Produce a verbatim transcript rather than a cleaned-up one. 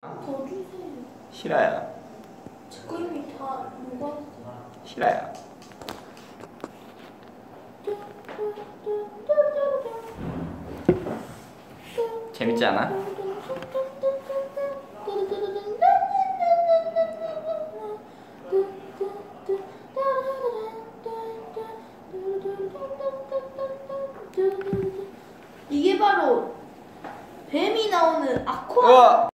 더 주세요. 싫어요. 제 거 이미 다 녹았어. 싫어요. 재밌지 않아? 이게 바로 뱀이 나오는 아쿠아.